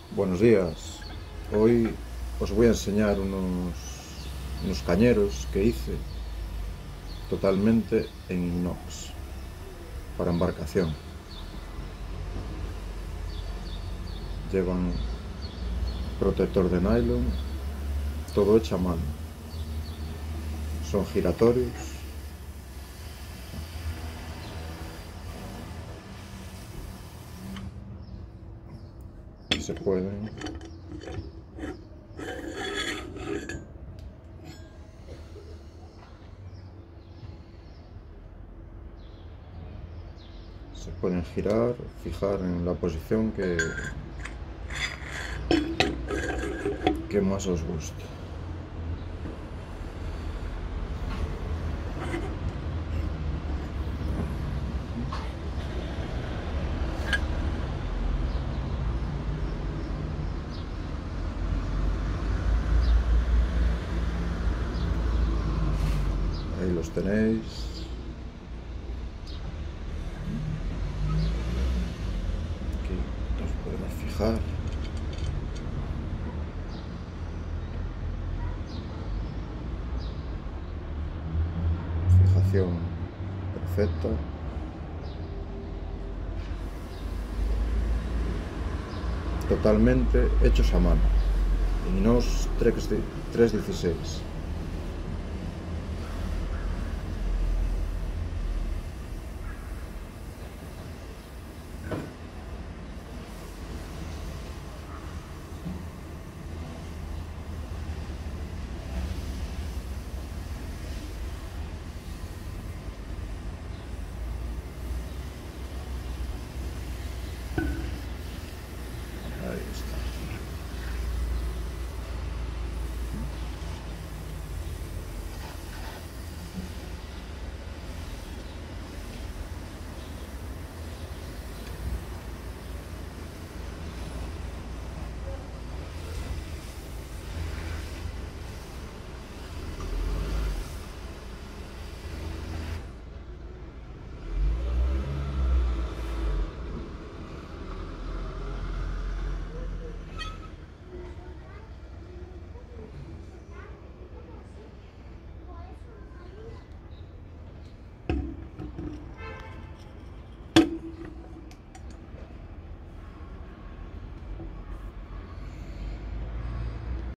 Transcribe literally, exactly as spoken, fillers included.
Buenos días. Hoy os voy a enseñar unos, unos cañeros que hice totalmente en inox para embarcación. Llevan protector de nylon, todo hecho a mano. Son giratorios y se pueden se pueden girar, fijar en la posición que, que más os guste. Ahí los tenéis. Aquí los podemos fijar. Fijación perfecta. Totalmente hechos a mano. Inox tres dieciséis. Ahí está.